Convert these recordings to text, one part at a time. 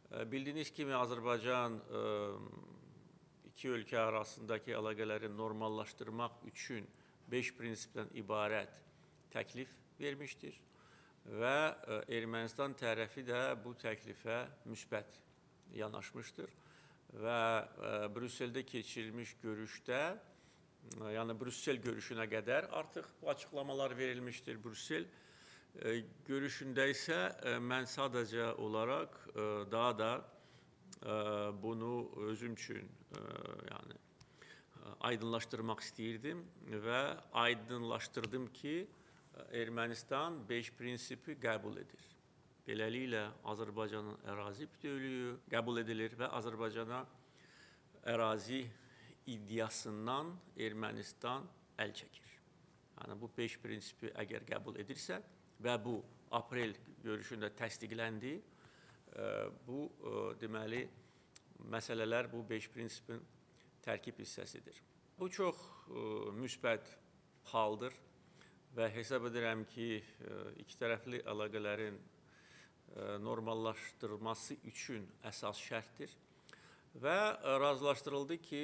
Bildiğiniz kimi Azərbaycan iki ölkə arasındakı əlaqələri normallaşdırmaq üçün 5 prinsipdən ibarət təklif vermişdir və Ermənistan tərəfi də bu təklifə müsbət yanaşmışdır və Brüsseldə keçirilmiş görüşdə, yəni Brüssel görüşünə qədər artıq bu açıqlamalar verilmişdir. Brüssel görüşündə isə mən sadəcə olaraq daha da bunu özüm üçün aydınlaşdırmaq istəyirdim və aydınlaşdırdım ki, Ermənistan 5 prinsipi qəbul edir. Beləliklə, Azərbaycanın ərazi bütövlüyü qəbul edilir və Azərbaycana ərazi iddiasından Ermənistan əl çəkir. Yəni, bu 5 prinsipi əgər qəbul edirsə və bu aprel görüşündə təsdiqləndi, bu deməli, məsələlər bu 5 prinsipin tərkib hissəsidir. Bu çox müsbət haldır və hesab edirəm ki, iki tərəfli əlaqələrin normallaşdırılması üçün əsas şərtdir və razılaşdırıldı ki,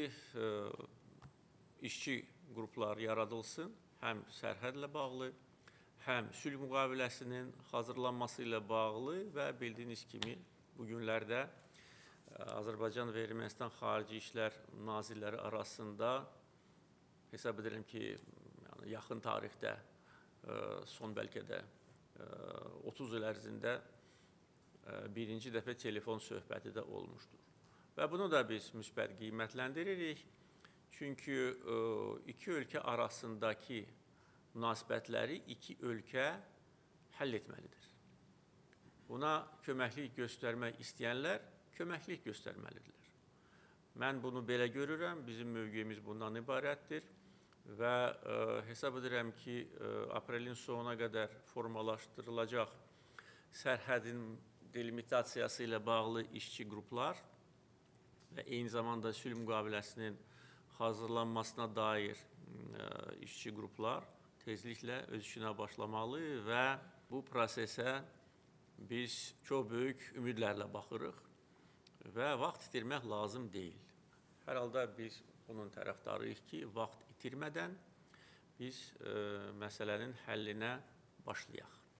işçi qruplar yaradılsın, həm sərhədlə bağlı, həm sülh müqaviləsinin hazırlanması ilə bağlı və bildiyiniz kimi bu günlərdə Azərbaycan və Ermənistan Xarici İşlər Nazirləri arasında hesab edirəm ki, yaxın tarixdə son bəlkə də 30 il ərzində birinci dəfə telefon söhbəti də olmuşdur. Və bunu da biz müsbət qiymətləndiririk. Çünki iki ölkə arasındakı münasibətləri iki ölkə həll etməlidir. Buna köməklik göstərmək istəyənlər köməklik göstərməlidirlər. Mən bunu belə görürəm, bizim mövqeyimiz bundan ibarətdir və hesab edirəm ki, aprelin sonuna qədər formalaşdırılacaq sərhədin delimitasiyası ilə bağlı işçi qruplar və eyni zamanda sülh müqaviləsinin hazırlanmasına dair işçi qruplar tezliklə öz işinə başlamalı və bu prosesə biz çox böyük ümidlərlə baxırıq və vaxt itirmək lazım deyil. Hər halda biz bunun tərəfdarıyıq ki, vaxt itirmədən biz məsələnin həllinə başlayaq.